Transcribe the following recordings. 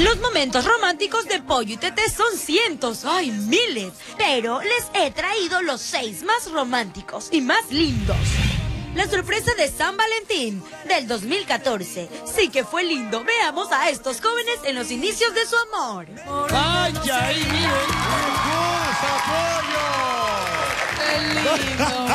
Los momentos románticos de Pollo y Tete son cientos, ¡ay, miles! Pero les he traído los 6 más románticos y más lindos. La sorpresa de San Valentín del 2014. Sí que fue lindo. Veamos a estos jóvenes en los inicios de su amor. ¡Vaya ahí, miren! ¡Qué lindo!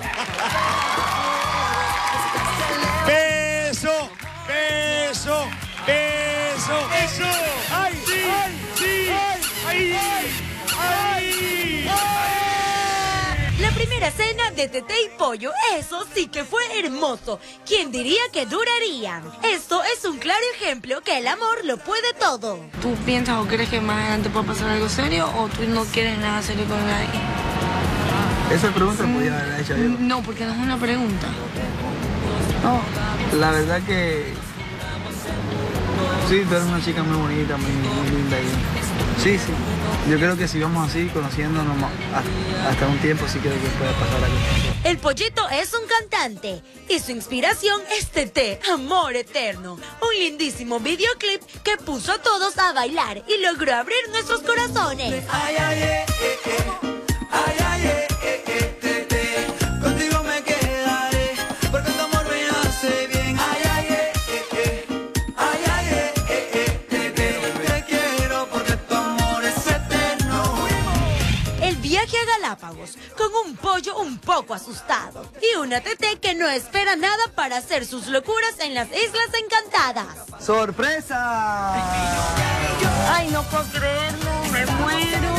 ¡Beso! ¡Beso! ¡Beso! ¡Beso! ¡Ay, sí! ¡Sí! ¡Ay! ¡Ay! La primera cena de Tete y Pollo, eso sí que fue hermoso. ¿Quién diría que durarían? Esto es un claro ejemplo que el amor lo puede todo. ¿Tú piensas o crees que más adelante puede pasar algo serio o tú no quieres nada serio con nadie? Esa pregunta podía haberla hecho yo. No, porque no es una pregunta. No, la verdad que sí, tú eres una chica muy bonita, muy linda y sí, yo creo que si vamos así, conociéndonos hasta un tiempo, sí creo que puede pasar algo. El Pollito es un cantante y su inspiración es Tete, Amor Eterno. Un lindísimo videoclip que puso a todos a bailar y logró abrir nuestros corazones. Ay, ay, ay, ay, Tete, contigo me quedaré, porque tu amor me hace bien. Ay, ay, ay, ay, Tete, te quiero porque tu amor es eterno. El viaje a Galápagos con un Pollo un poco asustado y una Tete que no espera nada para hacer sus locuras en las Islas Encantadas. ¡Sorpresa! Ay, no puedo creerlo, me muero.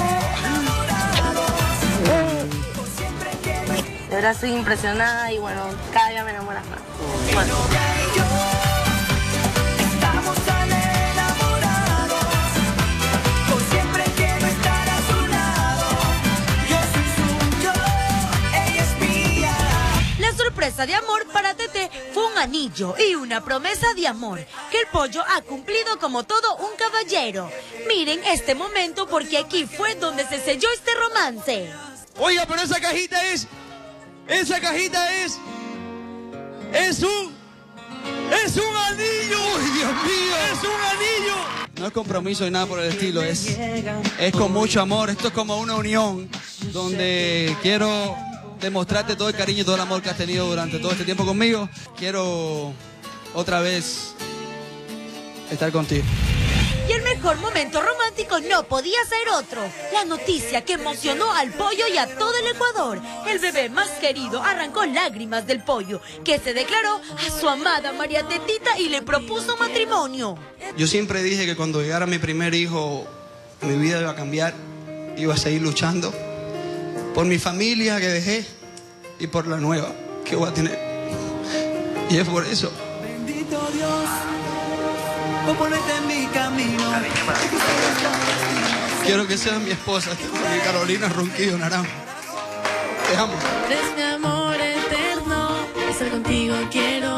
De verdad estoy impresionada y bueno, cada día me enamoras más. Bueno. Estamos tan enamorados, por siempre quiero estar a su lado. Yo soy suyo, ella es mía. La sorpresa de amor para Tete fue un anillo y una promesa de amor que el Pollo ha cumplido como todo un caballero. Miren este momento porque aquí fue donde se selló este romance. Oiga, pero esa cajita es un anillo. ¡Uy, Dios mío! ¡Es un anillo! No es compromiso ni nada por el estilo, es con mucho amor. Esto es como una unión donde quiero demostrarte todo el cariño y todo el amor que has tenido durante todo este tiempo conmigo. Quiero otra vez estar contigo. Y el mejor momento romántico no podía ser otro. La noticia que emocionó al Pollo y a todo el Ecuador. El bebé más querido arrancó lágrimas del Pollo, que se declaró a su amada María Tetita y le propuso matrimonio. Yo siempre dije que cuando llegara mi primer hijo, mi vida iba a cambiar, iba a seguir luchando por mi familia que dejé y por la nueva que voy a tener. Y es por eso. Bendito Dios, por ponerte en mi camino. Quiero que seas mi esposa, mi Carolina Ronquillo Naranjo. Te amo. Eres mi amor eterno, estar contigo quiero.